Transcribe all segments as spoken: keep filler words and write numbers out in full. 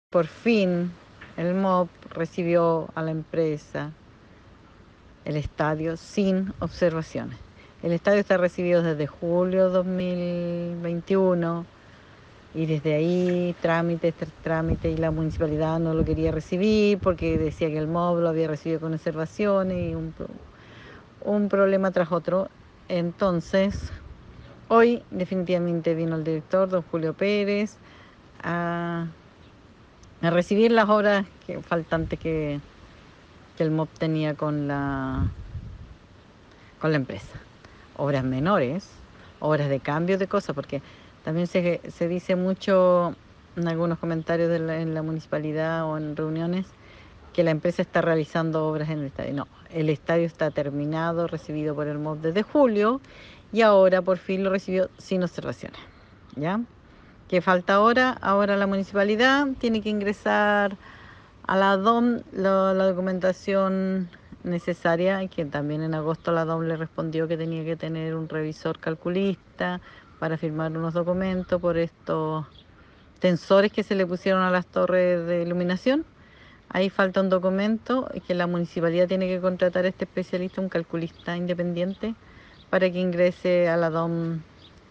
Por fin el M O B recibió a la empresa el estadio sin observaciones. El estadio está recibido desde julio dos mil veintiuno y desde ahí trámite tras trámite, y la municipalidad no lo quería recibir porque decía que el M O B lo había recibido con observaciones y un, un problema tras otro. Entonces hoy definitivamente vino el director, don Julio Pérez, a a recibir las obras que, faltantes que, que el M O B tenía con la, con la empresa. Obras menores, obras de cambio de cosas, porque también se, se dice mucho en algunos comentarios de la, en la municipalidad o en reuniones que la empresa está realizando obras en el estadio. No, el estadio está terminado, recibido por el M O B desde julio, y ahora por fin lo recibió sin observaciones. ¿Ya? ¿Qué falta ahora? Ahora la municipalidad tiene que ingresar a la D O M la, la documentación necesaria, y que también en agosto la D O M le respondió que tenía que tener un revisor calculista para firmar unos documentos por estos tensores que se le pusieron a las torres de iluminación. Ahí falta un documento que la municipalidad tiene que contratar a este especialista, un calculista independiente, para que ingrese a la D O M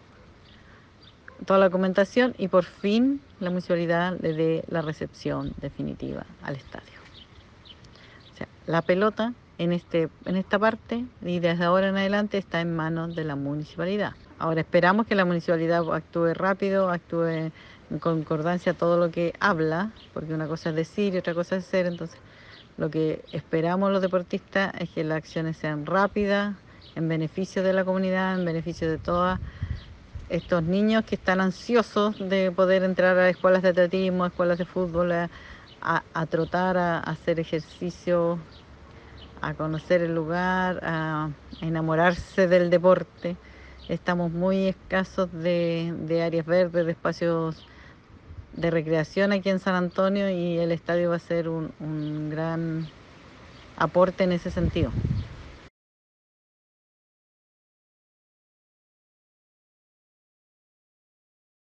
toda la documentación y por fin la municipalidad le dé la recepción definitiva al estadio. O sea, la pelota en, este, en esta parte y desde ahora en adelante está en manos de la municipalidad. Ahora esperamos que la municipalidad actúe rápido, actúe en concordancia a todo lo que habla, porque una cosa es decir y otra cosa es hacer. Entonces lo que esperamos los deportistas es que las acciones sean rápidas, en beneficio de la comunidad, en beneficio de todas estos niños que están ansiosos de poder entrar a escuelas de atletismo, a escuelas de fútbol, a, a, a trotar, a, a hacer ejercicio, a conocer el lugar, a, a enamorarse del deporte. Estamos muy escasos de, de áreas verdes, de espacios de recreación aquí en San Antonio, y el estadio va a ser un, un gran aporte en ese sentido.